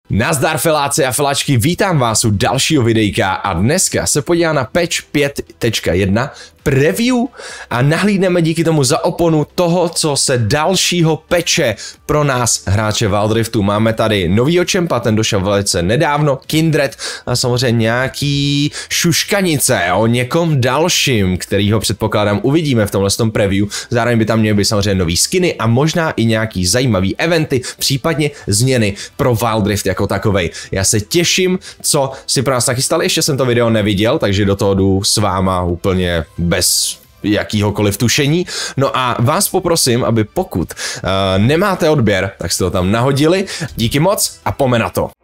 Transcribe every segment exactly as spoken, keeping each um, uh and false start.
Nazdar feláci a feláčky, vítám vás u dalšího videjka a dneska se podívám na patch pět tečka jedna preview a nahlídneme díky tomu za oponu toho, co se dalšího peče pro nás hráče Wild Riftu. Máme tady novýho čempa, ten došel velice nedávno, Kindred a samozřejmě nějaký šuškanice o někom dalším, kterýho předpokládám uvidíme v tomhle tom preview. Zároveň by tam měly být samozřejmě nový skiny a možná i nějaký zajímavý eventy, případně změny pro Wild Rift jako takovej. Já se těším, co si pro nás nachystali, ještě jsem to video neviděl, takže do toho jdu s váma úplně bez jakýhokoliv tušení. No a vás poprosím, aby pokud uh, nemáte odběr, tak jste to tam nahodili. Díky moc a pojďme na to.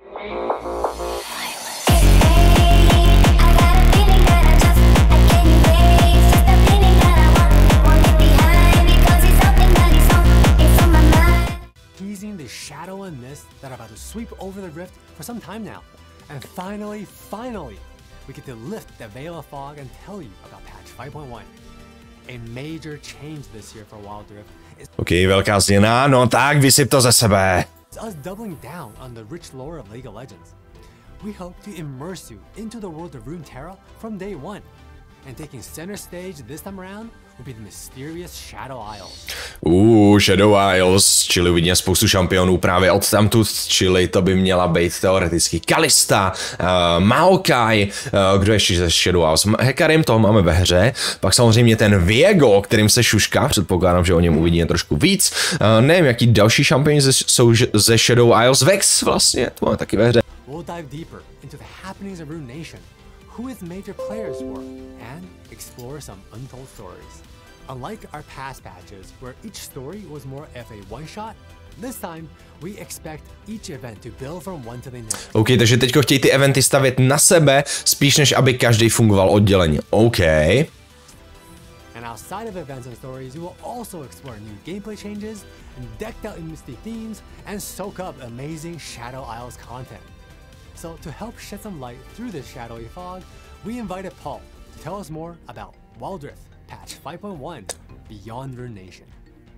Shadow and mist that are about to sweep over the rift for some time now. And finally, finally, we get to lift the veil of fog and tell you about patch five point one. A major change this year for Wild Rift is OK, velká změna, no tak vysyp to ze sebe. us doubling down on the rich lore of League of Legends. We hope to immerse you into the world of Runeterra from day one. And taking center stage this time around will be the mysterious Shadow Isles. Uh, Shadow Isles, čili uvidíme spoustu šampionů právě od tamtud, čili to by měla být teoreticky Kalista, uh, Maokai, uh, kdo ještě ze Shadow Isles, Hecarim, toho máme ve hře, pak samozřejmě ten Viego, kterým se šušká, předpokládám, že o něm uvidíme trošku víc, uh, nevím, jaký další šampioni ze, jsou ze Shadow Isles, Vex vlastně, to máme taky ve hře. We'll dive deeper into the happenings of Rune Nation, who its major players were, and explore some untold stories. Unlike our past patches, where each story was more of a one-shot, this time we expect each event to build from one to the next. OK, takže teďko chtějí ty eventy stavět na sebe, spíš než aby každý fungoval odděleně. OK. And outside of events and stories, we will also explore new gameplay changes and decked out in misty themes and soak up amazing Shadow Isles content. So to help shed some light through this shadowy fog, we invited Paul to tell us more about Wild Rift patch five point one Beyond Rune Nation.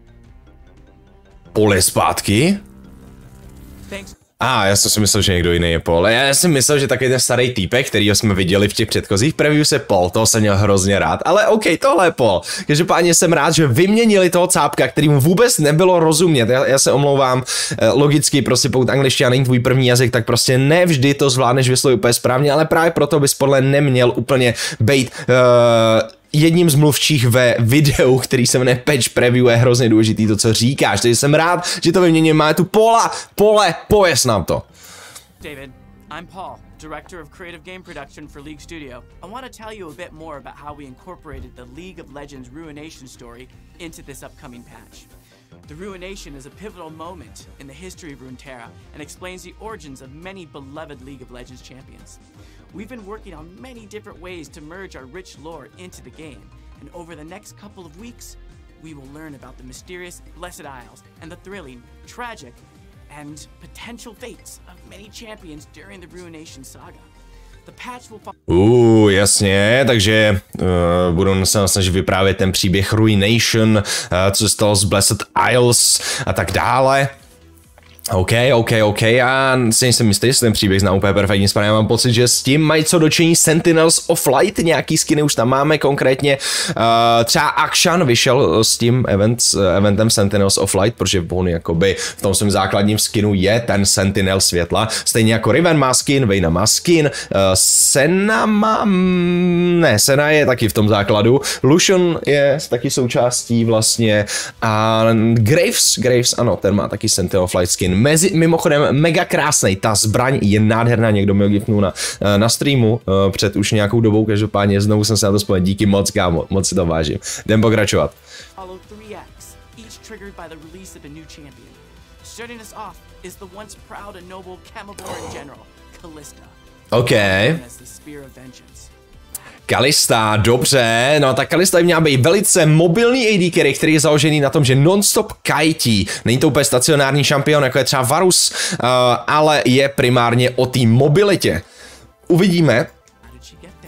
Paul je zpátky? Thanks. A ah, já jsem si myslel, že někdo jiný je Paul. Já jsem myslel, že takový ten starý týpek, kterýho jsme viděli v těch předchozích preview, se Paul, toho jsem měl hrozně rád. Ale OK, tohle je Paul. Každopádně jsem rád, že vyměnili toho cápka, kterýmu vůbec nebylo rozumět. Já, já se omlouvám, logicky, prostě pokud angličtina není tvůj první jazyk, tak prostě nevždy to zvládneš vyslovit úplně správně, ale právě proto bys podle neměl úplně bejt uh, jedním z mluvčích ve videu, který se jmenuje Patch Preview, je hrozně důležitý to, co říkáš. Takže jsem rád, že to vyměním. Máme tu Paula. Pole, pověz nám to. David, I'm Paul, Director of Creative Game Production for League Studio. I want to tell you a bit more about how we incorporated the League of Legends Ruination story into this upcoming patch. The Ruination is a pivotal moment in the history of Runeterra and explains the origins of many beloved League of Legends champions. We've been working on many different ways to merge our rich lore into the game, and over the next couple of weeks, we will learn about the mysterious Blessed Isles and the thrilling, tragic, and potential fates of many champions during the Ruination saga. The patch will Uh, jasně, takže uh, budu se snažit vyprávět ten příběh Ruination, uh, co se stalo s Blessed Isles a tak dále. OK, OK, OK, já si nejsem jistý, jestli ten příběh znám úplně perfektně správně, mám pocit, že s tím mají co dočení Sentinels of Light, nějaký skiny už tam máme, konkrétně uh, třeba Akshan vyšel s tím event, eventem Sentinels of Light, protože on jakoby v tom svém základním skinu je ten Sentinel světla, stejně jako Riven má skin, Vayne má skin, uh, Senna má, ne, Senna je taky v tom základu, Lucian je taky součástí vlastně a Graves, Graves, ano, ten má taky Sentinel of Light skin. Mezi, mimochodem mega krásnej, ta zbraň je nádherná, někdo mi ho gifnul na, na streamu uh, před už nějakou dobou, každopádně znovu jsem se na to vzpomněl, díky moc kámo, moc si to vážím. Jdem pokračovat. OK. Kalista, dobře, no tak Kalista by měla být velice mobilní A D carry, který je založený na tom, že non-stop kajtí. Není to úplně stacionární šampion, jako je třeba Varus, uh, ale je primárně o té mobilitě. Uvidíme,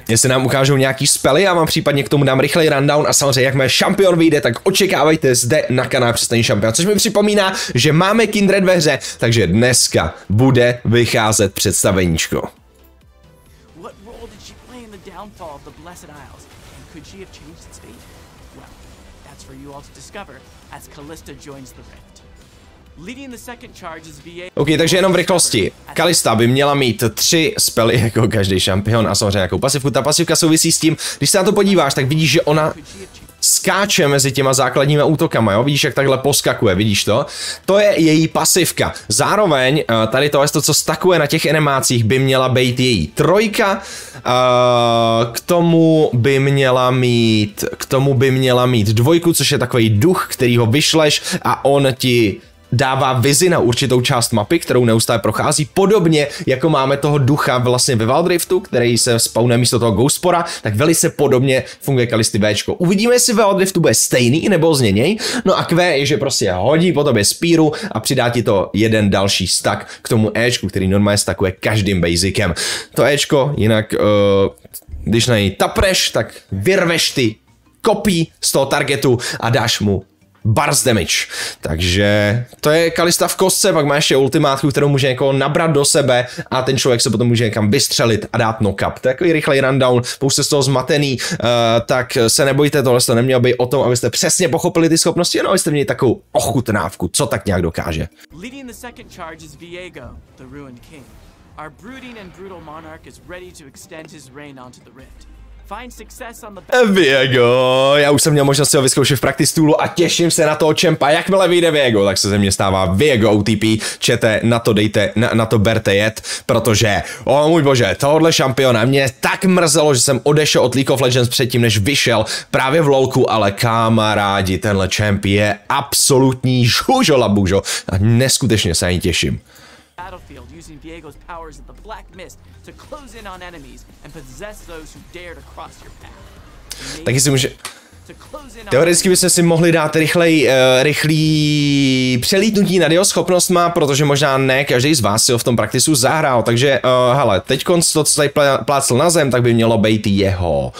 jestli nám ukážou nějaký spely, já vám případně k tomu dám rychlej rundown a samozřejmě jakmile šampion vyjde, tak očekávejte zde na kanále Přestaň šampion, což mi připomíná, že máme Kindred ve hře, takže dneska bude vycházet představeníčko. What role did she play in the downfall of the Blessed Isles? And could she have changed its fate? Well, that's for you all to discover as Callista joins the Rift. Leading the second charge is V A. OK, takže jenom v rychlosti. Kalista by měla mít tři spely jako každý šampion a samozřejmě nějakou pasivku. Ta pasivka souvisí s tím, když se na to podíváš, tak vidíš, že ona skáče mezi těma základníma útokama, jo? Vidíš, jak takhle poskakuje, vidíš to? To je její pasivka. Zároveň tady to, to co stakuje na těch animácích, by měla být její trojka. K tomu by měla mít, k tomu by měla mít dvojku, což je takový duch, který ho vyšleš a on ti dává vizi na určitou část mapy, kterou neustále prochází, podobně jako máme toho ducha vlastně ve Wild Riftu, který se spawne místo toho Ghostpora, tak velice podobně funguje Kalisty Bčko. Uvidíme, jestli ve Wild Riftu bude stejný nebo změněj. No a Q je, že prostě hodí po tobě spíru a přidá ti to jeden další stack k tomu Ečku, který normálně stakuje každým basicem. To Ečko, jinak uh, když na něj tapreš, tak vyrveš ty kopí z toho targetu a dáš mu burst damage. Takže to je Kalista v kostce, pak má ještě ultimátku, kterou může někoho nabrat do sebe a ten člověk se potom může někam vystřelit a dát knock-up. To je takový rychlej rundown, pokud jste z toho zmatený, uh, tak se nebojte, tohle to nemělo být o tom, abyste přesně pochopili ty schopnosti, jenom abyste měli takovou ochutnávku, co tak nějak dokáže. Leading the second charge is Viego, the Ruined King. Our brooding and brutal monarch is ready to extend his reign onto the Rift. Viego, já už jsem měl možnost si ho vyzkoušet v practice toolu a těším se na toho čempa. Jakmile vyjde Viego, tak se ze mě stává Viego O T P. Čete, na to dejte, na, na to berte jet, protože, o můj bože, tohohle šampiona mě tak mrzelo, že jsem odešel od League of Legends předtím, než vyšel právě v lolku, ale kamarádi, tenhle čemp je absolutní žužolabužo a neskutečně se ani těším. Battlefield using Viego's powers of the Black Mist to close in on enemies and possess those who dare to cross your path. Taky si může... Teoreticky bychom si mohli dát rychlej, uh, rychlý přelítnutí nad jeho schopnostma, protože možná ne každý z vás si ho v tom praktisu zahrál, takže uh, hele, teďkonc to, co tady plácl na zem, tak by mělo být jeho...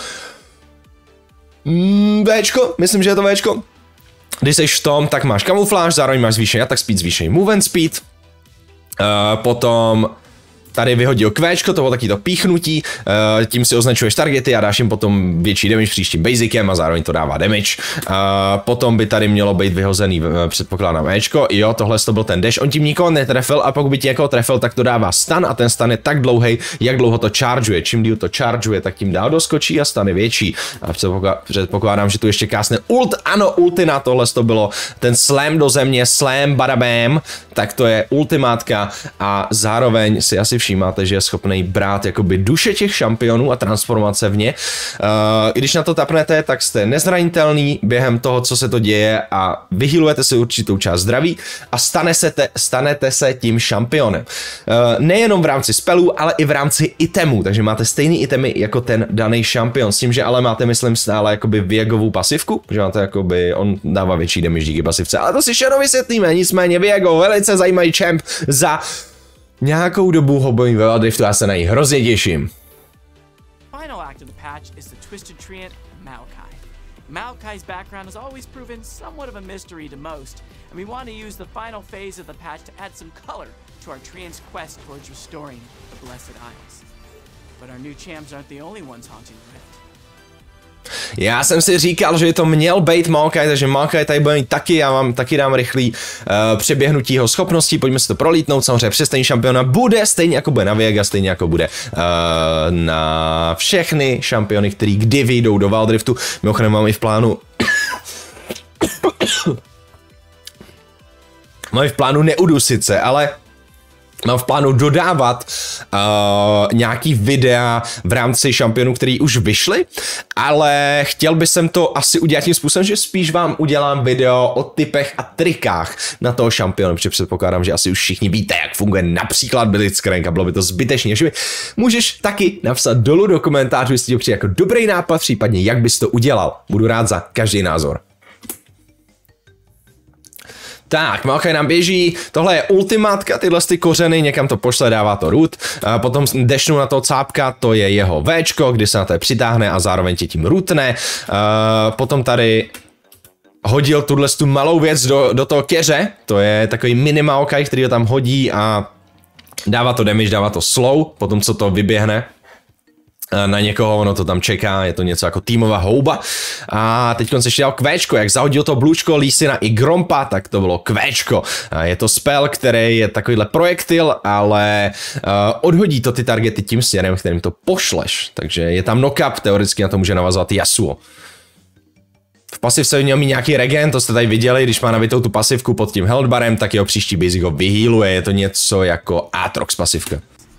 Mm, Včko, myslím, že je to Včko. Když jsi v tom, tak máš kamufláž, zároveň máš zvýšený attack speed, zvýšený movement speed. Uh, potom tady vyhodil Qčko, to bylo taky to píchnutí, uh, tím si označuješ targety a dáš jim potom větší damage příštím basicem a zároveň to dává damage. Uh, potom by tady mělo být vyhozený, uh, předpokládám Ečko, jo, tohle to byl ten dash, on tím nikoho netrefil a pokud by ti někoho trefil, tak to dává stun a ten stun je tak dlouhý, jak dlouho to chargeuje. Čím díl to chargeuje, tak tím dál doskočí a stun je větší. A předpokládám, že tu ještě kásne ult, ano, ultina, tohle to bylo ten slam do země, slam badabam, tak to je ultimátka a zároveň si asi všímáte, že je schopný brát jakoby duše těch šampionů a transformace v ně. Uh, když na to tapnete, tak jste nezranitelný během toho, co se to děje a vyhýlujete si určitou část zdraví a stane se te, stanete se tím šampionem. Uh, nejenom v rámci spelů, ale i v rámci itemů, takže máte stejný itemy jako ten daný šampion, s tím, že ale máte, myslím, stále jakoby Viegovou pasivku, že máte jakoby, on dává větší damage díky pasivce, ale to si ještě vysvětlíme, nicméně Viego, velice zajímavý champ za nějakou dobu ho bojím ve Wild Riftu, já se na ní hrozně těším. Final act of the patch is the Twisted Treant Maokai. Maokai's background has always proven somewhat of a mystery to most, and we want to use the final phase of the patch to add some color to our Treant's quest towards restoring the Blessed Isles. But our new champs aren't the only ones haunting the Rift. Já jsem si říkal, že to měl být Maokai, takže Maokai tady bude mít taky, já vám taky dám rychlý uh, přeběhnutí jeho schopností, pojďme si to prolítnout, samozřejmě přestejný šampiona bude stejně jako bude na Viega, stejně jako bude uh, na všechny šampiony, který kdy vyjdou do Wild Riftu. Mimochodem mám i v plánu mám i v plánu neudusit se, ale mám v plánu dodávat uh, nějaký videa v rámci šampionů, který už vyšly, ale chtěl bych jsem to asi udělat tím způsobem, že spíš vám udělám video o typech a trikách na toho šampiona, protože předpokládám, že asi už všichni víte, jak funguje například Blitzcrank a bylo by to zbytečně, že můžeš taky napsat dolů do komentářů, jestli to přijde jako dobrý nápad, případně jak bys to udělal. Budu rád za každý názor. Tak, Maokai nám běží, tohle je ultimátka, tyhle ty kořeny, někam to pošle, dává to root, a potom dešnu na toho cápka, to je jeho Včko, kdy se na to přitáhne a zároveň tě tím rootne, a potom tady hodil tuhle tu malou věc do, do toho keře, to je takový mini Maokai, který ho tam hodí a dává to damage, dává to slow, potom co to vyběhne na někoho, ono to tam čeká, je to něco jako týmová houba. A teď se ještě dal kvéčko, jak zahodil to blůčko Lísina i Grompa, tak to bylo kvéčko. A je to spell, který je takovýhle projektil, ale uh, odhodí to ty targety tím směrem, kterým to pošleš. Takže je tam knock-up, teoreticky na to může navazovat Yasuo. V pasivce měl mít nějaký regen, to jste tady viděli, když má navitou tu pasivku pod tím health barem, tak jeho příští basic ho vyhealuje, je to něco jako Aatrox pasivka.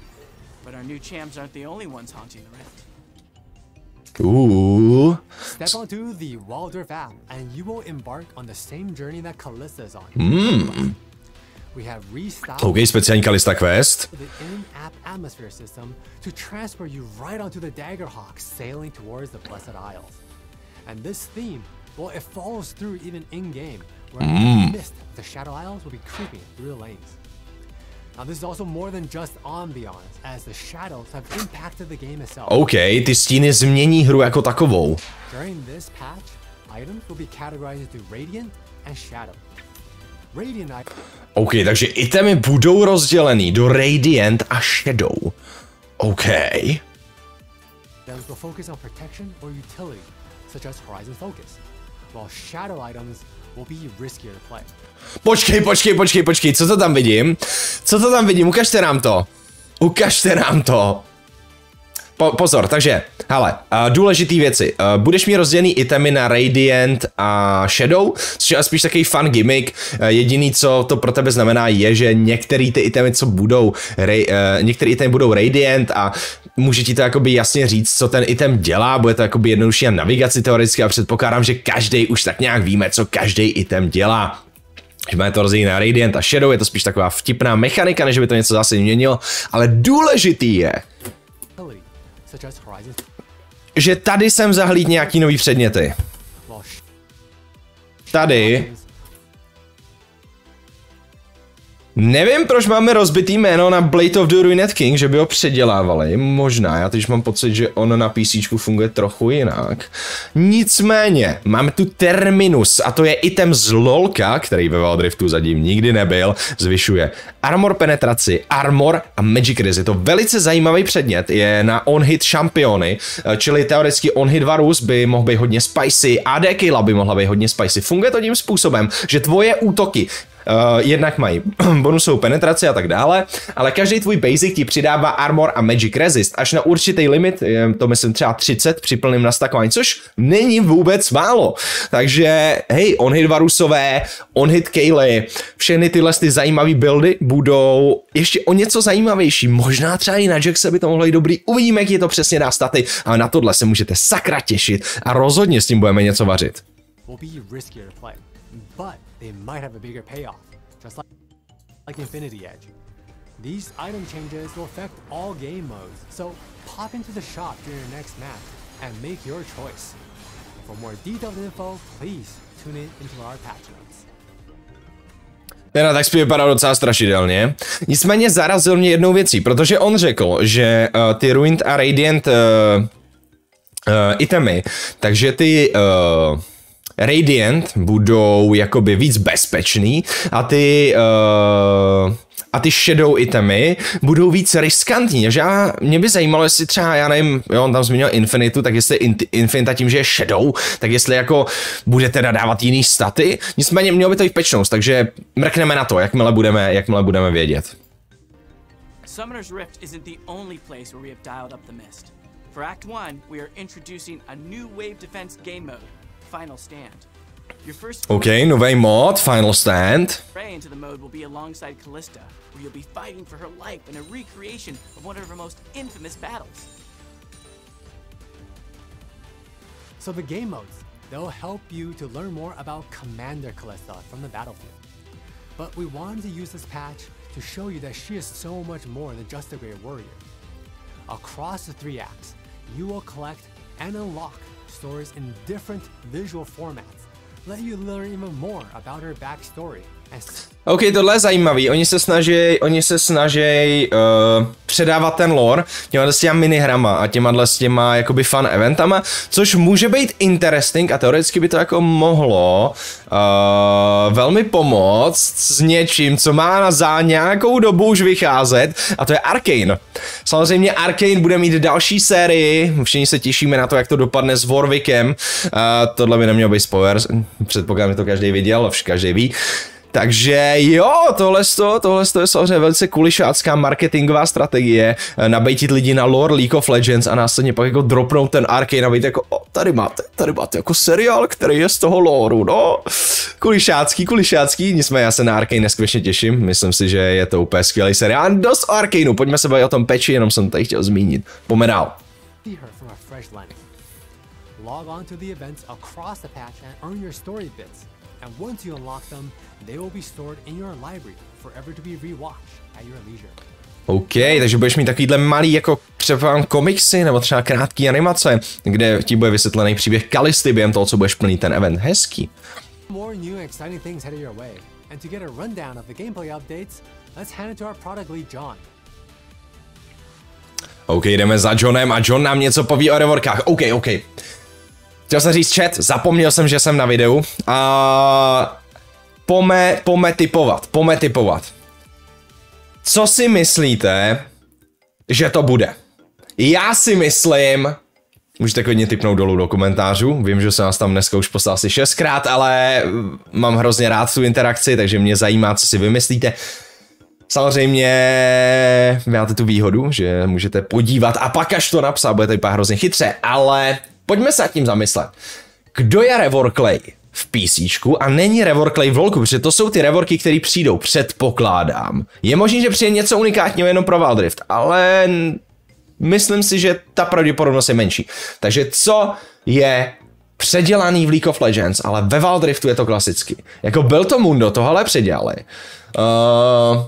Ooh. Step onto the Waldorf app and you will embark on the same journey that Kalista is on. Mm. We have restyled OK, speciální Kalista quest. the in-app atmosphere system to transfer you right onto the Daggerhawk sailing towards the Blessed Isles. And this theme, well, it follows through even in-game, where Mm. the mist of the Shadow Isles will be creeping through the lanes. Now this is also more than just ambiance, as the shadows have impacted the game itself. OK, ty stíny změní hru jako takovou. During this patch, items will be categorized into Radiant and Shadow. Radiant items OK, takže itemy budou rozdělený do Radiant a Shadow. OK. will focus on protection or utility, such as Horizon Focus, while Shadow items will be riskier to play. Počkej, počkej, počkej, počkej, co to tam vidím? Co to tam vidím? Ukažte nám to. Ukažte nám to. Po, pozor, takže, hele, uh, důležitý věci. Uh, budeš mít rozdělený itemy na Radiant a Shadow, což je spíš takový fun gimmick. Uh, jediný, co to pro tebe znamená, je, že některé ty itemy, co budou, ray, uh, některé itemy budou Radiant a může ti to jakoby jasně říct, co ten item dělá, bude to jakoby jednodušší na navigaci teoreticky a předpokládám, že každý už tak nějak víme, co každý item dělá. Že máme to rozdělení na Radiant a Shadow, je to spíš taková vtipná mechanika, než by to něco zase měnilo, ale důležitý je, že tady jsem zahlíd nějaký nový předměty. Tady. Nevím, proč máme rozbitý jméno na Blade of the Ruined King, že by ho předělávali. Možná, já teď mám pocit, že on na PCčku funguje trochu jinak. Nicméně, máme tu Terminus a to je item z LOLka, který ve Wildriftu zatím nikdy nebyl, zvyšuje armor penetraci, armor a magic resist. Je to velice zajímavý předmět, je na on-hit šampiony, čili teoreticky on-hit Varus by mohl být hodně spicy, A D Killa by mohla být hodně spicy. Funguje to tím způsobem, že tvoje útoky Uh, jednak mají bonusovou penetraci a tak dále, ale každý tvůj basic ti přidává armor a magic resist až na určitý limit, je to myslím třeba třicet při plném nastakování, což není vůbec málo. Takže hej, on-hit Varusové, on-hit Kaylee, všechny tyhle ty zajímavé buildy budou ještě o něco zajímavější. Možná třeba i na Jaxe by to mohlo jít dobrý, uvidíme, jak je to přesně dá staty, ale na tohle se můžete sakra těšit a rozhodně s tím budeme něco vařit. But they might have a bigger payoff, just like, like Infinity Edge. These item changes will affect all game modes, so pop into the shop during your next match and make your choice. For more detailed info, please tune in into our patch notes. Ten tak spíš vypadal docela strašidelně. Nicméně zarazil mě jednou věcí, protože on řekl, že uh, ty Ruined a Radiant uh, uh, itemy, takže ty uh, Radiant budou jakoby víc bezpečný a ty uh, a ty Shadow itemy budou víc riskantní, takže já, mě by zajímalo, jestli třeba, já nevím, jo, on tam zmínil Infinitu, tak jestli in, Infinita tím, že je Shadow, tak jestli jako bude teda dávat jiný staty, nicméně mělo by to jít pečnost, takže mrkneme na to, jakmile budeme, jakmile budeme vědět. Summoner's Rift isn't the only place where we have dialed up the mist. For Act one, we are introducing a new wave defense game mode. Final Stand. Your first OK, nový mod, Final Stand. Foray into the mode will be alongside Kalista, where you'll be fighting for her life in a recreation of one of her most infamous battles. So the game modes, they'll help you to learn more about Commander Kalista from the battlefield. But we wanted to use this patch to show you that she is so much more than just a great warrior. Across the three acts, you will collect and unlock stories in different visual formats, let you learn even more about her backstory. OK, tohle je zajímavý. Oni se snaží, oni se snaží uh, předávat ten lore těma s těma minihrama a těma s těma jakoby fun eventama, což může být interesting a teoreticky by to jako mohlo uh, velmi pomoct s něčím, co má za nějakou dobu už vycházet, a to je Arcane. Samozřejmě Arcane bude mít další sérii, všichni se těšíme na to, jak to dopadne s Warwickem. Uh, tohle by nemělo být spoiler, předpokládám, že to každý viděl, každý ví. Takže jo, tohle tohle je samozřejmě velice kulišácká marketingová strategie, nabejtit lidi na lore League of Legends a následně pak jako dropnout ten Arcane a být jako, o, tady máte, tady máte jako seriál, který je z toho loreu, no. Kulišácký, kulišácký, nicméně já se na Arcane neskutečně těším, myslím si, že je to úplně skvělý seriál. A dost o Arcaneu, pojďme se bavit o tom patchi, jenom jsem tady chtěl zmínit. Pojďme dál. Log on to the events across the patch and earn your story bits. And once you unlock them, they will be stored in your library, forever to be rewatched at your leisure. OK, takže budeš mít takovýhle malý jako třeba komiksy nebo třeba krátký animace, kde ti bude vysvětlený příběh Kalisty během toho, co budeš plnit ten event. Hezký. More new and exciting things headed your way. And to get a rundown of the gameplay updates, let's hand it to our product lead John. OK, jdeme za Johnem a John nám něco poví o reworkách. OK, OK. Chtěl jsem říct chat, zapomněl jsem, že jsem na videu. A pome, pome typovat, pome typovat. Co si myslíte, že to bude? Já si myslím, můžete klidně tipnout dolů do komentářů, vím, že jsem vás tam dneska už poslal asi šestkrát, ale mám hrozně rád tu interakci, takže mě zajímá, co si vymyslíte. Samozřejmě máte tu výhodu, že můžete podívat a pak až to napsat, bude to vypadat hrozně chytře, ale pojďme se nad tím zamyslet. Kdo je Reworklay v PCčku a není Reworklay v LoLku, protože to jsou ty reworky, které přijdou, předpokládám. Je možné, že přijde něco unikátního jenom pro Wild Rift, ale myslím si, že ta pravděpodobnost je menší. Takže co je předělaný v League of Legends, ale ve Wild Riftu je to klasicky. Jako byl to Mundo, tohle předělali. Uh,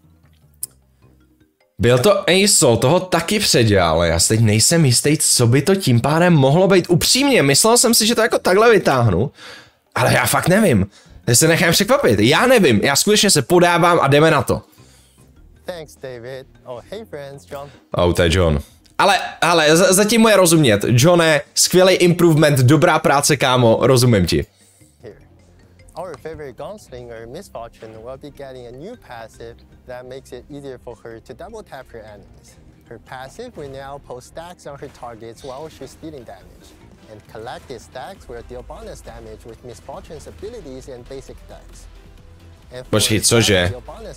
Byl to Aesol, toho taky předělali, já si teď nejsem jistý, co by to tím pádem mohlo být. Upřímně, myslel jsem si, že to jako takhle vytáhnu, ale já fakt nevím. Já se nechám překvapit, já nevím, já skutečně se podávám a jdeme na to. Thanks, David. Oh, hey friends, John. Oh, to je John. Ale, ale, zatím mu je rozumět. Johne, skvělý improvement, dobrá práce, kámo, rozumím ti. Our favorite gunslinger, Miss Fortune, will be getting a new passive that makes it easier for her to double tap her enemies. Her passive will now post stacks on her targets while she's dealing damage, and collected stacks will deal bonus damage with Miss Fortune's abilities and basic decks. Počkej, cože?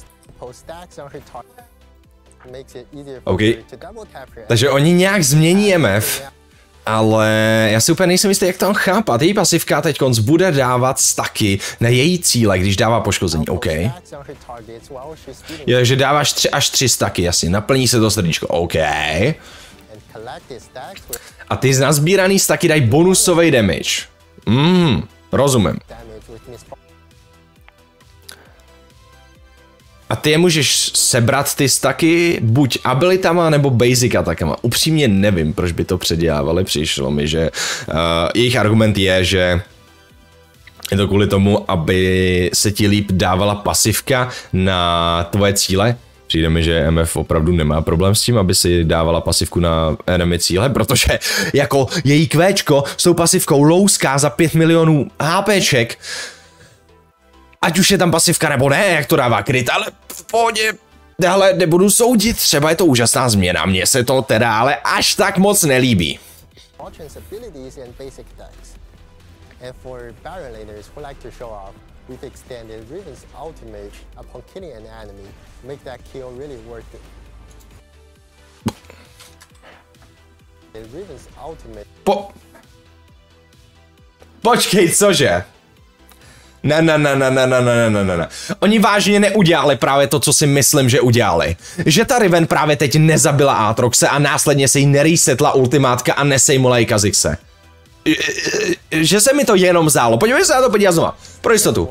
OK, takže oni nějak změní M F. Ale já si úplně nejsem jistý, jak to on chápat. Její pasivka teď bude dávat staky na její cíle, když dává poškození, OK. Je, že dáváš tři až tři staky, jasně, naplní se to srdíčko, OK. A ty z nazbíraný staky dají bonusový damage. Hmm, rozumím. A ty je můžeš sebrat ty staky buď abilitama nebo basic atakama. Upřímně nevím, proč by to předělávali. Přišlo mi, že uh, jejich argument je, že je to kvůli tomu, aby se ti líp dávala pasivka na tvoje cíle. Přijde mi, že M F opravdu nemá problém s tím, aby si dávala pasivku na enemy cíle, protože jako její kvéčko s tou pasivkou louská za pět milionů HPček. Ať už je tam pasivka nebo ne, jak to dává kryt, ale v pohodě, ale nebudu soudit, třeba je to úžasná změna, mně se to teda ale až tak moc nelíbí. Po... Počkej, cože? Ne, ne, ne, ne, ne, ne, ne, ne, ne, ne. Oni vážně neudělali právě to, co si myslím, že udělali. Že ta Riven právě teď nezabila Aatroxe a následně se jí neresetla ultimátka a nesejmula jí Kha'Zix. Že se mi to jenom zdálo. Podívej se na to, podívej znova. Pro jistotu.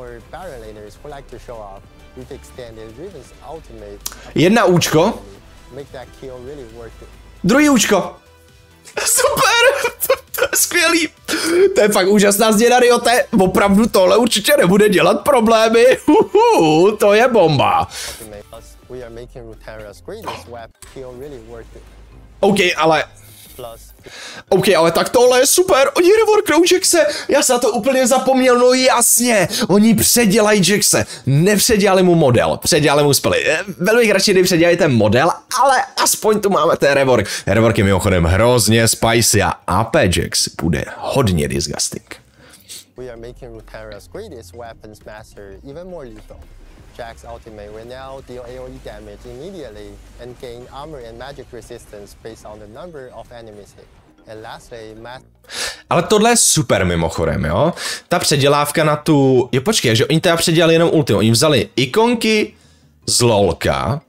Jedna účko. Druhý účko. Super! skvělý. To je fakt úžasná změna, Riote. Opravdu tohle určitě nebude dělat problémy. Uhu, to je bomba. OK, ale... OK, ale tak tohle je super, oni reworknou Jaxe, já se na to úplně zapomněl, no jasně, oni předělají Jaxe, nepředělali mu model, předělali mu spely, velmi bych radši nepředělali ten model, ale aspoň tu máme ten rework, rework je mimochodem hrozně spicy a A P Jax bude hodně disgusting. We are making Runeterra's greatest weapons master even more lethal. Jax ultimate will now deal A O E damage immediately and gain armor and magic resistance based on the number of enemies hit. And lastly, Matt... Ale tohle je super mimochodem, jo? Ta předělávka na tu... Jo, počkej, že oni teda předělali jenom ultimate. Oni vzali ikonky z LOLka,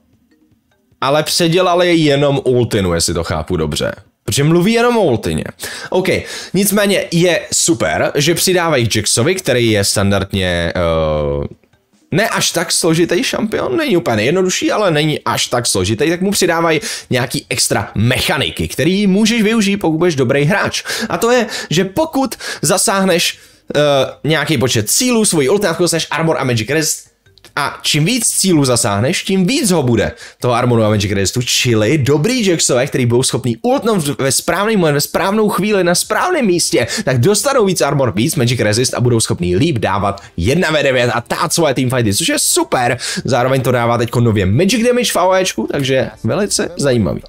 ale předělali je jenom ultinu, jestli to chápu dobře. Protože mluví jenom o ultině. OK, nicméně je super, že přidávají Jaxovi, který je standardně... Uh, ne až tak složitý šampion, není úplně nejjednodušší, ale není až tak složitý, tak mu přidávají nějaký extra mechaniky, který můžeš využít, pokud budeš dobrý hráč. A to je, že pokud zasáhneš uh, nějaký počet cílů, svojí ultimátku dostaneš armor a magic resist, a čím víc cílů zasáhneš, tím víc ho bude toho armoru a magic resistu, čili dobrý Jaxové, který budou schopný ultnout ve správný moment, ve správnou chvíli, na správném místě, tak dostanou víc armor, víc magic resist a budou schopný líp dávat jedna v devět a tát svoje teamfighty, což je super. Zároveň to dává teď nově magic damage v AOEčku, takže velice zajímavý.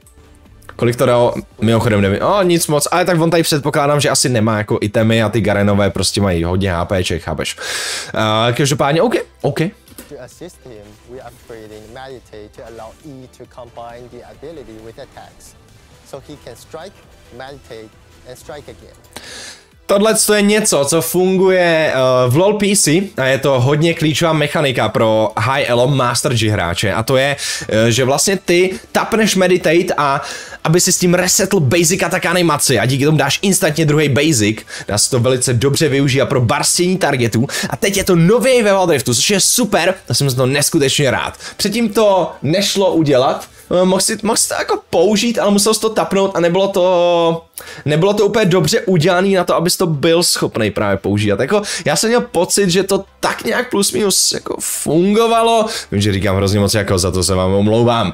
Kolik to dalo? Mimochodem nevím. O, nic moc, ale tak on tady předpokládám, že asi nemá jako itemy a ty Garenové prostě mají hodně HPček, chápeš. Uh, každopádně, OK, OK. To assist him, we upgraded Meditate to allow E to combine the ability with attacks. So he can strike, meditate and strike again. Tohle je něco, co funguje uh, v LoL P C a je to hodně klíčová mechanika pro High Elo Master G hráče a to je, uh, že vlastně ty tapneš Meditate a aby si s tím resetl basic attack animaci a díky tomu dáš instantně druhý basic, dá se to velice dobře využít pro barstění targetů a teď je to nový ve Wild Riftu, což je super, a jsem z toho neskutečně rád. Předtím to nešlo udělat, mohl si, mohl si to jako použít, ale musel jsi to tapnout a nebylo to, nebylo to úplně dobře udělané na to, abys to byl schopný právě používat. Jako, já jsem měl pocit, že to tak nějak plus minus jako fungovalo, vím, že říkám hrozně moc jako, za to se vám omlouvám. Uh,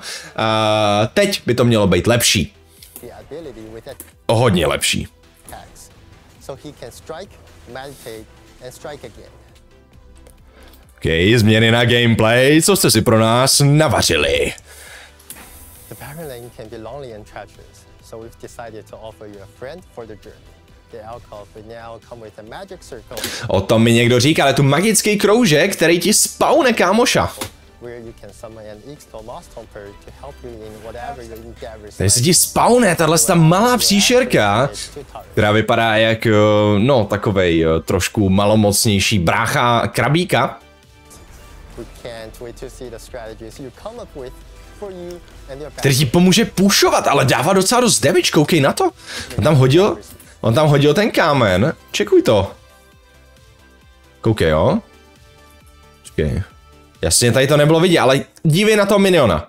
teď by to mělo být lepší. O hodně lepší. OK, změny na gameplay, co jste si pro nás navařili? The barren lane can be lonely and treacherous, so we've decided to offer you a friend for the journey. The alcove will now come with a magic circle. O tom mi někdo říká, ale tu magický kroužek, který ti spawne kámoša. Where you can summon an X-Toll Moss Thumper to help you in whatever your endeavors. Tady se ti spawne, tahle ta malá příšerka, která vypadá jak, no, takovej trošku malomocnější brácha krabíka. We can't wait to see the strategies you come up with. Který ti pomůže pušovat, ale dává docela dost damage, koukej na to. On tam hodil, on tam hodil ten kámen, čekuj to. Koukej, jo. Čekej. Jasně, tady to nebylo vidět, ale dívej na toho miniona.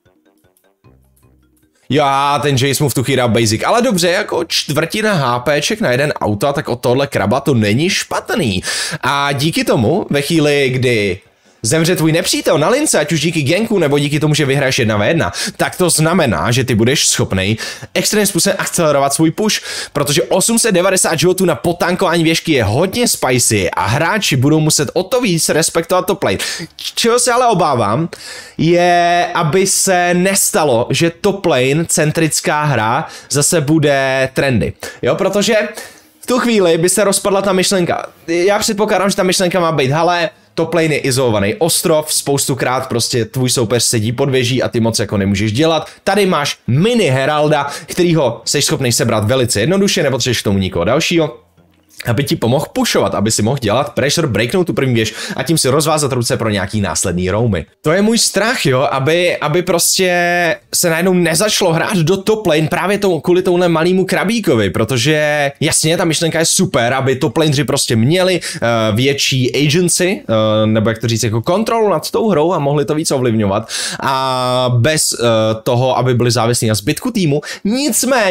Já, ten Jace mu v tu chvíli dá basic, ale dobře, jako čtvrtina HPček na jeden auto, tak od tohle kraba to není špatný. A díky tomu, ve chvíli, kdy zemře tvůj nepřítel na lince, ať už díky ganku nebo díky tomu, že vyhraješ jedna ve jedna, tak to znamená, že ty budeš schopnej extrémním způsobem akcelerovat svůj push, protože osm set devadesát životů na potankování věžky je hodně spicy a hráči budou muset o to víc respektovat top lane. Čeho se ale obávám, je, aby se nestalo, že top lane centrická hra zase bude trendy. Jo, protože v tu chvíli by se rozpadla ta myšlenka. Já předpokládám, že ta myšlenka má být, hele, top lane je izolovaný ostrov, spoustukrát prostě tvůj soupeř sedí pod věží a ty moc jako nemůžeš dělat. Tady máš mini Heralda, kterýho jsi schopný sebrat velice jednoduše, nepotřebuješ k tomu nikoho dalšího, aby ti pomohl pushovat, aby si mohl dělat pressure, breaknout tu první věž a tím si rozvázat ruce pro nějaký následný roamy. To je můj strach, jo, aby, aby prostě se najednou nezačalo hrát do top lane právě to, kvůli tomuhle malýmu krabíkovi, protože jasně, ta myšlenka je super, aby top laneři prostě měli uh, větší agency, uh, nebo jak to říct, jako kontrolu nad tou hrou a mohli to víc ovlivňovat a bez uh, toho, aby byli závislí na zbytku týmu. Nicméně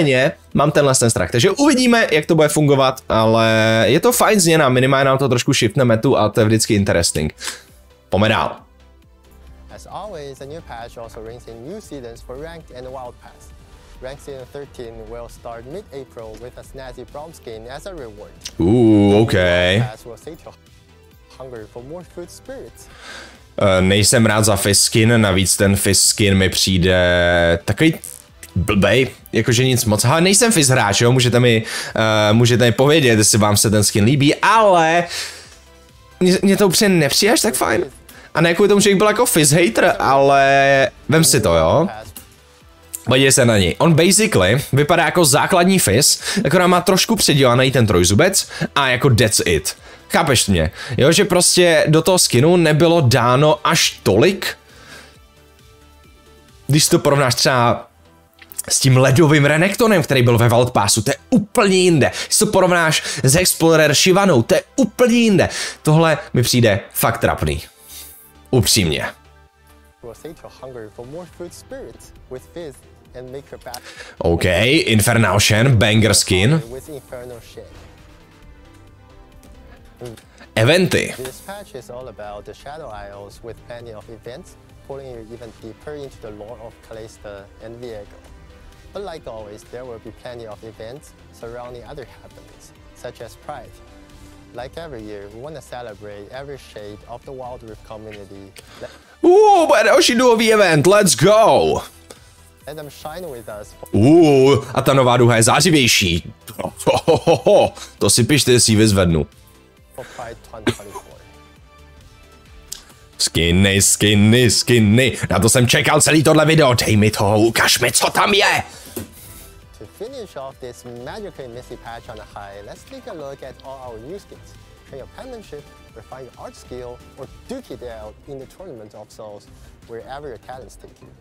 mám tenhle ten strach. Takže uvidíme, jak to bude fungovat, ale je to fajn změna, minimálně nám to trošku shiftne metu a to je vždycky interesting. Pojďme dál. As always, a new patch also brings in new seasons for Ranked and Wild Pass. Ranked Season thirteen will start mid-April with a snazzy prom skin as a reward. Uh, okay. Wild Pass will sate your hunger for more food spirits. Uh, nejsem rád za Fizz skin, navíc ten Fizz skin mi přijde takový blbej, jakože nic moc. Ale nejsem Fizz hráč, jo, můžete mi, uh, můžete mi povědět, jestli vám se ten skin líbí, ale mě, mě to upřímně nepřijde až tak fajn. A ne kvůli tomu, že bych byl jako Fizz hater, ale vem si to, jo. Podívej se na něj. On basically vypadá jako základní Fizz, akorát má trošku předělaný ten trojzubec a jako that's it. Chápeš mě? Jo, že prostě do toho skinu nebylo dáno až tolik. Když to porovnáš třeba s tím ledovým Renektonem, který byl ve Wild Passu, to je úplně jinde. Když to porovnáš s Explorer Shivanou, to je úplně jinde. Tohle mi přijde fakt trapný. Upřímně. OK, Infernal Shen, banger skin. Eventy. This patch is all about the Shadow Isles with plenty of events, pulling you even deeper into the lore of Calista and Viego. But like always, there will be plenty of events surrounding other happenings, such as Pride. Like every year, we want to celebrate every shade of the Wild Rift community. Uh, bude další duhový event, let's go! Let them shine with us. Uh, a ta nová duha je zářivější. Oh, oh, oh, oh. To si pište, jestli ji vyzvednu. For Pride twenty twenty-four. Skinny, skinny, skinny. Na to jsem čekal celý tohle video. Dej mi to, ukaž mi, co tam je. To finish off this magically misty patch on a high, let's take a look at all our new skins. Train your penmanship, refine your art skill, or duke it out in the Tournament of Souls, wherever your talents take you.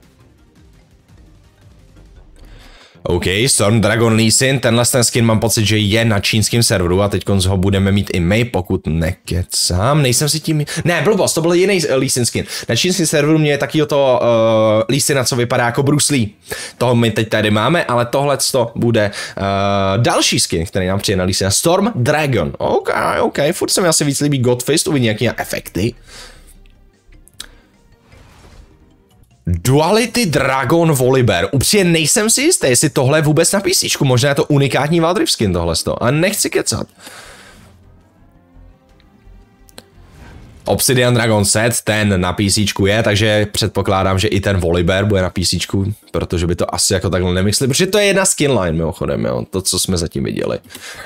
OK, Storm Dragon Lee Sin, tenhle ten skin mám pocit, že je na čínském serveru a teď ho budeme mít i my, pokud nekecám, nejsem si tím... Ne, blbost, to byl jiný Lee Sin skin. Na čínském serveru mě je taky o to uh, Lee Sina, co vypadá jako Bruce Lee. Toho my teď tady máme, ale tohle to bude uh, další skin, který nám přijde na Lee Sina. Storm Dragon, OK, OK, furt se mi asi víc líbí Godfist, uvidí nějaké efekty. Duality Dragon Volibear. Upřímně nejsem si jistý, jestli tohle je vůbec na PCčku. Možná je to unikátní Wild Rift skin tohle. A nechci kecat. Obsidian Dragon Set, ten na PCčku je, takže předpokládám, že i ten Volibear bude na PCčku, protože by to asi jako takhle nemyslí, protože to je jedna skinline mimochodem, jo, to, co jsme zatím viděli.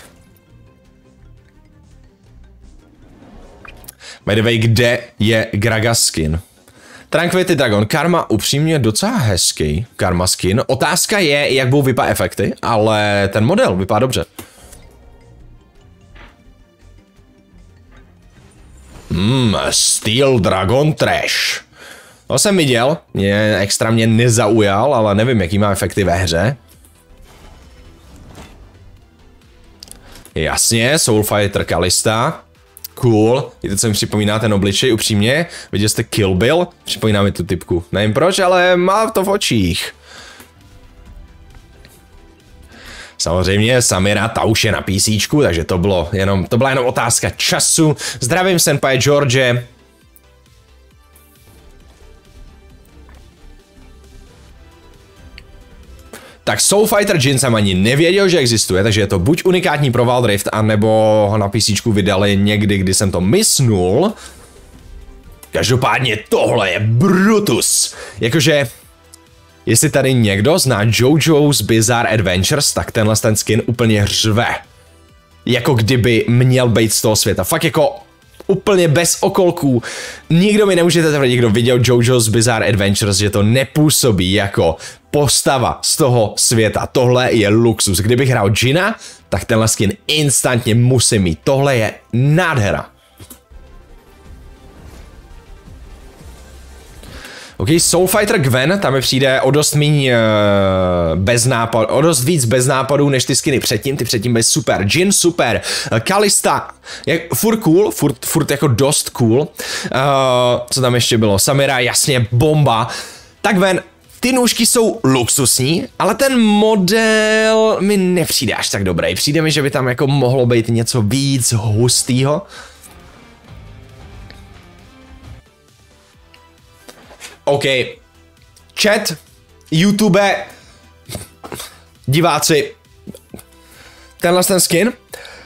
By the way, kde je Gragas skin? Tranquility Dragon, Karma upřímně docela hezký, Karma skin. Otázka je, jak budou vypadat efekty, ale ten model vypadá dobře. Hmm, Steel Dragon Trash. To jsem viděl, mě extra mě nezaujal, ale nevím, jaký má efekty ve hře. Jasně, Soulfighter Kalista. Cool, víte, co mi připomíná ten obličej, upřímně, viděli jste Kill Bill, připomíná mi tu typku, nevím proč, ale má to v očích. Samozřejmě Samira, ta už je na PCčku, takže to bylo jenom, to byla jenom otázka času. Zdravím senpai George. Tak Soulfighter Jin jsem ani nevěděl, že existuje, takže je to buď unikátní pro Wild Rift, anebo ho na PCčku vydali někdy, kdy jsem to mysnul. Každopádně tohle je Brutus. Jakože, jestli tady někdo zná JoJo's Bizarre Adventures, tak tenhle ten skin úplně řve. Jako kdyby měl být z toho světa. Fakt jako úplně bez okolků. Nikdo mi nemůžete tvrdit, kdo viděl JoJo's Bizarre Adventures, že to nepůsobí jako postava z toho světa. Tohle je luxus. Kdybych hrál Jina, tak tenhle skin instantně musím mít. Tohle je nádhera. OK, Soulfighter Gwen, tam mi přijde o dost míň uh, bez nápad, o dost víc bez nápadů než ty skiny předtím, ty předtím byly super. Jin super, uh, Kalista, je furt cool, furt, furt jako dost cool. Uh, co tam ještě bylo? Samira, jasně, bomba. Tak Gwen, ty nůžky jsou luxusní, ale ten model mi nepřijde až tak dobrý. Přijde mi, že by tam jako mohlo být něco víc hustýho. OK. Chat, YouTube, diváci, tenhle ten skin,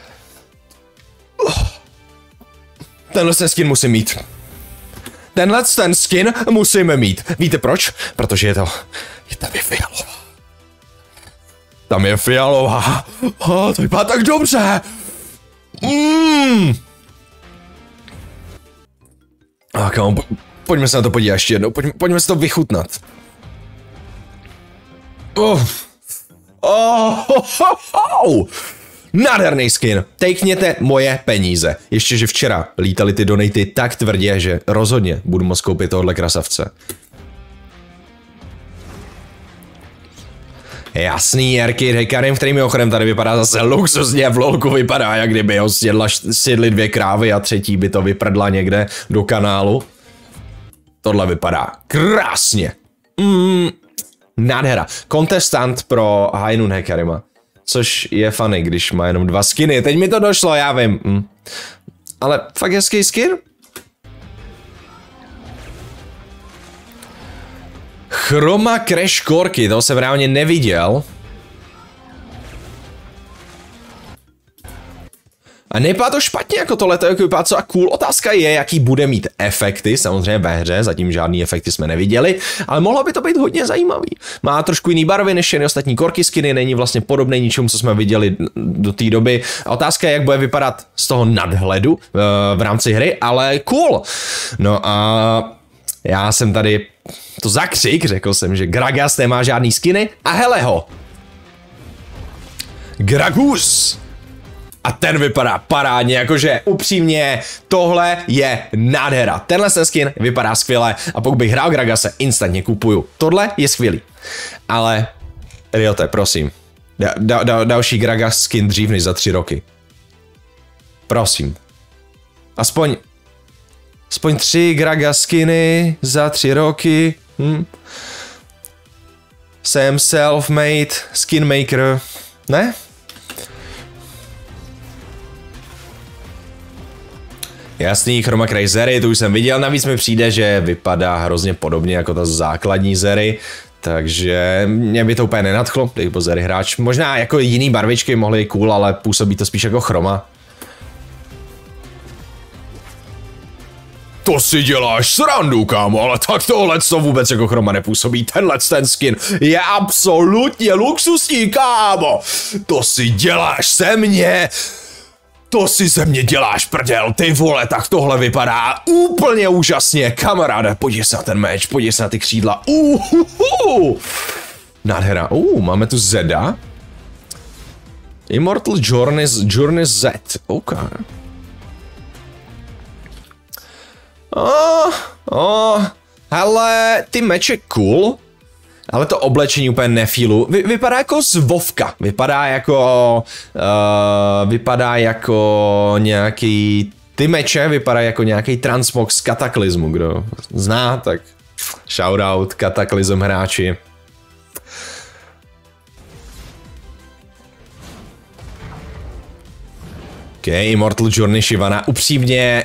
tenhle ten skin musím mít. Tenhle ten skin musíme mít. Víte proč? Protože je to, je tam je fialová. Tam je fialová. Oh, to vypadá tak dobře. Mm. A kam, pojďme se na to podívat ještě jednou. Pojďme, pojďme se to vychutnat. Oh. Oh, oh, oh, oh. Nádherný skin. Tejkněte moje peníze. Ještě, že včera lítaly ty donaty tak tvrdě, že rozhodně budu moct koupit tohle krasavce. Jasný, Arcade Hecarim, který mimochodem tady vypadá zase luxusně, v lolku vypadá, jak kdyby ho sjedla, sjedly dvě krávy a třetí by to vyprdla někde do kanálu. Tohle vypadá krásně. Mm, nádhera. Kontestant pro Hajnun Hecarima. Což je funny, když má jenom dva skiny. Teď mi to došlo, já vím. Hm. Ale fakt hezký skin? Chroma Crash Corky, to jsem reálně neviděl. A nevypadá to špatně jako tohle, to jako vypadá co a cool. Otázka je, jaký bude mít efekty, samozřejmě ve hře, zatím žádný efekty jsme neviděli, ale mohlo by to být hodně zajímavý. Má trošku jiný barvy než všechny ostatní Corky skiny, není vlastně podobný ničemu, co jsme viděli do té doby. A otázka je, jak bude vypadat z toho nadhledu uh, v rámci hry, ale cool. No a já jsem tady to zakřik, řekl jsem, že Gragas nemá žádný skiny a hele ho. Gragus. A ten vypadá parádně, jakože upřímně, tohle je nádhera. Tenhle ten skin vypadá skvěle a pokud bych hrál Gragase, instantně kupuju. Tohle je skvělý. Ale, Riote, prosím, da, da, da, další Gragas skin dřív než za tři roky. Prosím. Aspoň, aspoň tři Gragas skiny za tři roky. Hm. Jsem self-made skin maker. Ne? Jasný, Chroma Crash Zery, to už jsem viděl, navíc mi přijde, že vypadá hrozně podobně jako ta základní Zery, takže mě by to úplně nenadchlo, dej po Zery hráč. Možná jako jiný barvičky mohly cool, ale působí to spíš jako Chroma. To si děláš srandu, kámo, ale tak tohle co vůbec jako Chroma nepůsobí, tenhle ten skin je absolutně luxusní, kámo. To si děláš se mně. To si ze mě děláš prdel, ty vole, tak tohle vypadá úplně úžasně, kamaráde, podívej se na ten meč, podívej se na ty křídla, uhuhu. Nádhera, uh, máme tu Zeda. Immortal Journey, Journey Z, ok. Oh, oh, hele, ty meče cool. Ale to oblečení úplně nefílu. Vy, vypadá jako z Vovka. Vypadá jako... Uh, vypadá jako nějaký... Ty meče vypadá jako nějaký transmog z Kataklizmu. Kdo zná, tak shoutout Kataklizm hráči. Ok, Immortal Journey Shyvana. Upřímně...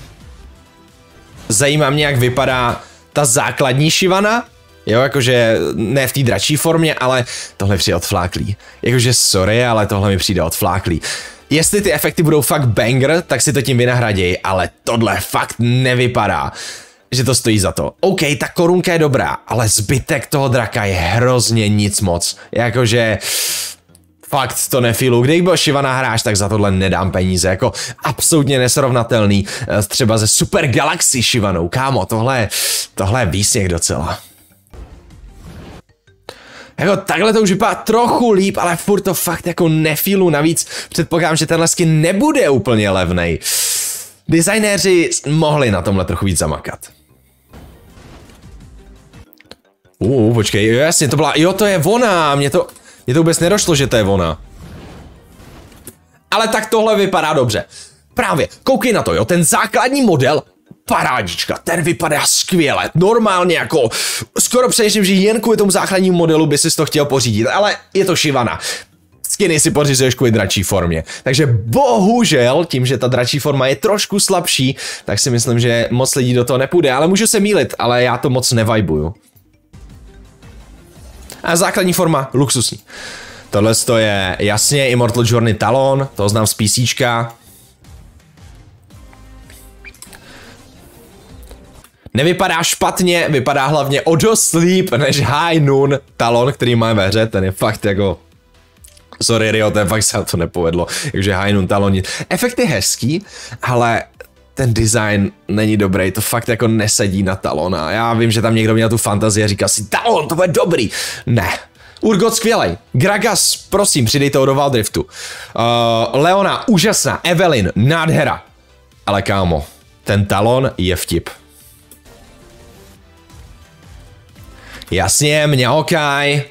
Zajímá mě, jak vypadá ta základní Shyvana. Jo, jakože ne v té dračí formě, ale tohle přijde odfláklý. Jakože sorry, ale tohle mi přijde odfláklý. Jestli ty efekty budou fakt banger, tak si to tím vynahraděj, ale tohle fakt nevypadá, že to stojí za to. OK, ta korunka je dobrá, ale zbytek toho draka je hrozně nic moc. Jakože... Fakt to nefilu. Kdyby byl Shyvana hráč, tak za tohle nedám peníze. Jako absolutně nesrovnatelný. Třeba ze Super Galaxy Shyvanou. Kámo, tohle, tohle je výsměch docela. Jako takhle to už vypadá trochu líp, ale furt to fakt jako nefilu. Navíc předpokládám, že tenhle skin nebude úplně levnej. Designéři mohli na tomhle trochu víc zamakat. Uh, počkej, jo, jasně, to byla, jo, to je ona, mě to, mě to vůbec nedošlo, že to je ona. Ale tak tohle vypadá dobře. Právě, koukej na to, jo, ten základní model parádička, ten vypadá skvěle, normálně jako, skoro přemýšlím, že jen kvůli tomu základnímu modelu by si to chtěl pořídit, ale je to Shyvana. Skiny si pořizuješ kvůli dračí formě. Takže bohužel, tím, že ta dračí forma je trošku slabší, tak si myslím, že moc lidí do toho nepůjde, ale můžu se mýlit, ale já to moc nevajbuju. A základní forma, luxusní. Tohle je jasně Immortal Journey Talon, to znám z PCčka. Nevypadá špatně, vypadá hlavně o dost líp než High Noon Talon, který máme ve hře, ten je fakt jako... Sorry Rio, ten fakt se to nepovedlo, takže High Noon Talon. Efekt je hezký, ale ten design není dobrý, to fakt jako nesedí na Talona. Já vím, že tam někdo měl tu fantazii a říkal si, Talon, to bude dobrý. Ne. Urgot skvělej. Gragas, prosím, přidejte ho do Wildriftu. Uh, Leona, úžasná. Evelyn, nádhera. Ale kámo, ten Talon je vtip. Jasně, mňaokaj.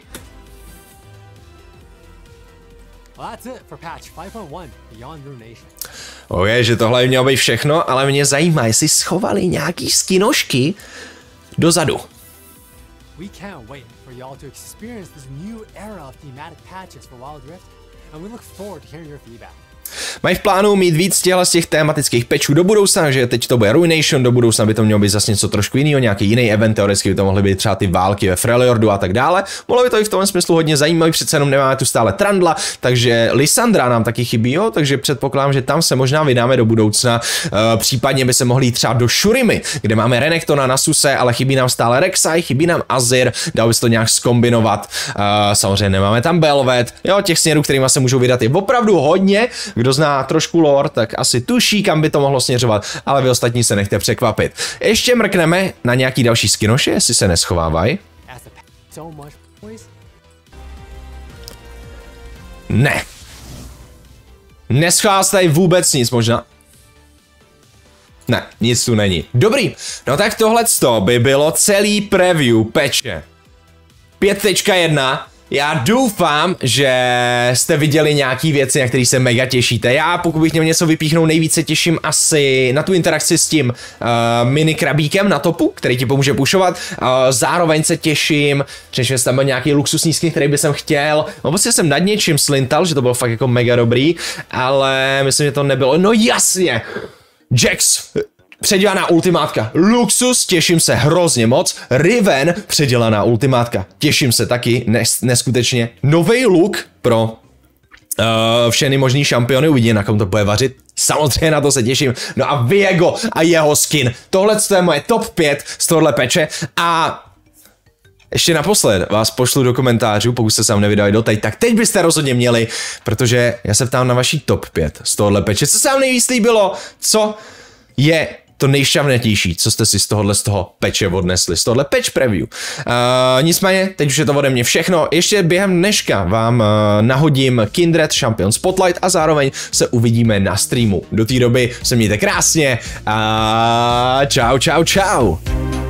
Well, that's it for patch five point one Beyond Ruination. Ok, že tohle by mělo být všechno, ale mě zajímá, jestli schovali nějaký skinošky dozadu. We can't wait for y'all to experience this new era of thematic patches for Wild Rift, and we look forward to hearing your feedback. Mají v plánu mít víc těchto z těch tematických patchů do budoucna, že teď to bude Ruination, do budoucna by to mělo být zase něco trošku jiného, nějaký jiný event, teoreticky by to mohly být třeba ty války ve Freljordu a tak dále. Mohlo by to i v tom smyslu hodně zajímavý, přece jenom nemáme tu stále Trundla, takže Lysandra nám taky chybí, jo, takže předpokládám, že tam se možná vydáme do budoucna. E, případně by se mohli jít třeba do Shurimy, kde máme Renektona na Suse, ale chybí nám stále Rek'Sai, chybí nám Azir, dalo by se to nějak zkombinovat. E, samozřejmě nemáme tam Belvet, jo, těch směrů, kterými se můžou vydat, je opravdu hodně. Kdo zná trošku lore, tak asi tuší, kam by to mohlo směřovat, ale vy ostatní se nechte překvapit. Ještě mrkneme na nějaký další skinoše, jestli se neschovávají. Ne. Neschová se tady vůbec nic možná. Ne, nic tu není. Dobrý, no tak tohleto by bylo celý preview patche pět tečka jedna. Já doufám, že jste viděli nějaký věci, na které se mega těšíte. Já, pokud bych měl něco vypíchnout, nejvíce těším asi na tu interakci s tím uh, mini krabíkem na topu, který ti pomůže pušovat. Uh, zároveň se těším, že tam byl nějaký luxusní skin, který bych jsem chtěl. No prostě jsem nad něčím slintal, že to bylo fakt jako mega dobrý, ale myslím, že to nebylo. No jasně! Jax! Předělaná ultimátka. Luxus, těším se hrozně moc. Riven, předělaná ultimátka. Těším se taky, nes, neskutečně. Nový look pro uh, všechny možný šampiony. Uvidíme, na kom to bude vařit. Samozřejmě na to se těším. No a Viego a jeho skin. Tohle je moje top pět z tohle patche. A ještě naposled vás pošlu do komentářů, pokud jste se vám nevydali doteď, tak teď byste rozhodně měli, protože já se ptám na vaší top pět z tohle patche. Co se vám nejvíc líbilo? Co je to nejšťavnatější, co jste si z tohohle z toho patche odnesli, z tohohle patch preview. Uh, nicméně, teď už je to ode mě všechno. Ještě během dneška vám uh, nahodím Kindred Champion Spotlight a zároveň se uvidíme na streamu. Do té doby se mějte krásně a čau, čau, čau.